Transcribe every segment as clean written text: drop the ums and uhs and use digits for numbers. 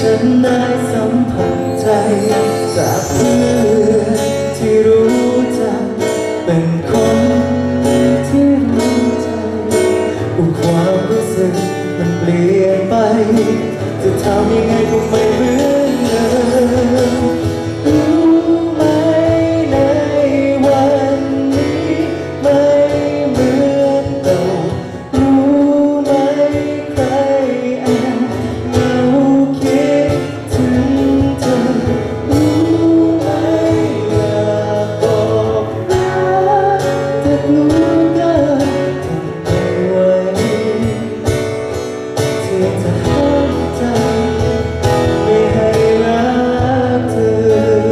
ฉันได้สัมผัสใจจากเพื่อนที่รู้จักเป็นคนที่รู้ใจความรู้สึกมันเปลี่ยนไปจะทำยังไงก็ไม่เหมือนเดิมรู้ไหมในวันนี้ไม่เหมือนเดิมรู้ไหมใครแอบเหงาคิดถึงเธอรู้ไหมอยากบอกรักแต่กลัวเกินทนไม่ไหวที่จะห้ามใจไม่ให้รักเธอ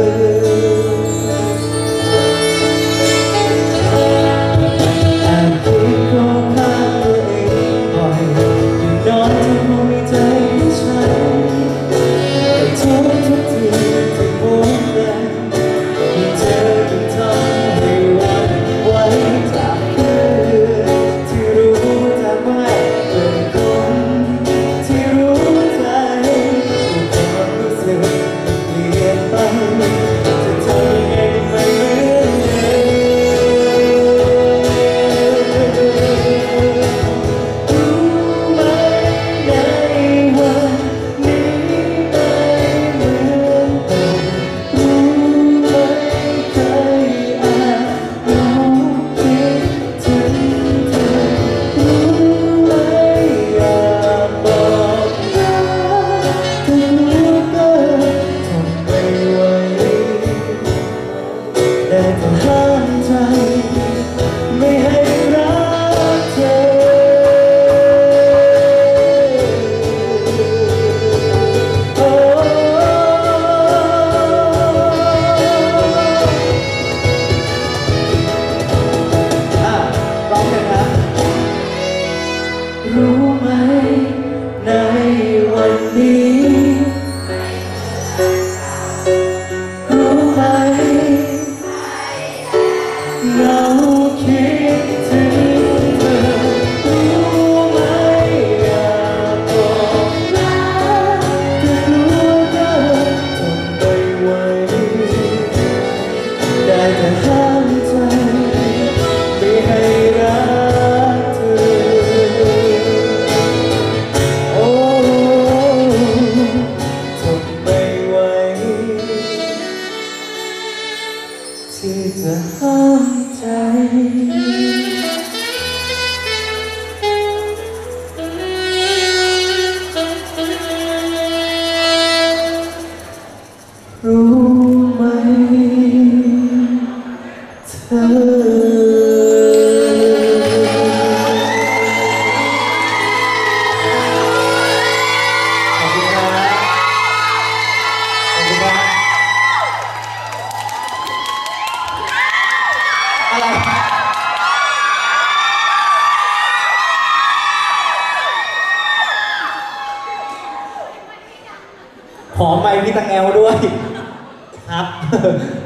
แอบคิดโกงข้างตัวเองบ่อยอยู่นอนที่คงมีใจให้ฉันแต่ทุกทีที่พบกันมีเธอยิ่งทำให้หวั่นไหวจากเพื่อนที่รู้จักว่าเป็นคนที่รู้ใจความรู้สึกเปลี่ยนไปจะทำยังไงก็ไม่เหมือนเดิมรู้ไหมในวันนี้ไม่เหมือนเดิมรู้ไหมใครแอบเหงาคิดถึงเธอรู้ไหมอยากบอกรักแต่รู้เกินทนไม่ไหวได้แต่ห้ามใจไม่ให้รักเธอโอ้ร้องเลยนะรู้ไหมในวันนี้รู้ไหมเราคิดถึงเธอรู้ไหมอยากบอกรักแต่กลัวเกินทนไม่ไหวได้แต่ห้ามใจไม่ให้รักเธอโอ้ทนไม่ไหวที่จะห้ามใจรู้ไหมเธอขอบคุณครับขอบคุณครับอะไรขอไมค์พี่ตังแอลด้วยครับ